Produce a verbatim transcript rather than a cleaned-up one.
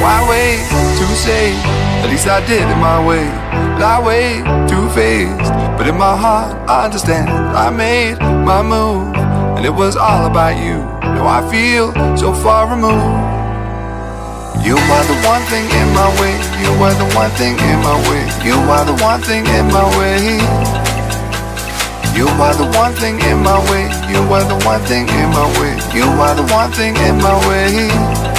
why wait to say? At least I did it my way. Lie way too faced, but in my heart I understand. I made my move, and it was all about you. Now I feel so far removed. You are the one thing in my way. You are the one thing in my way. You are the one thing in my way. You are the one thing in my way. You are the one thing in my way. You are the one thing in my way.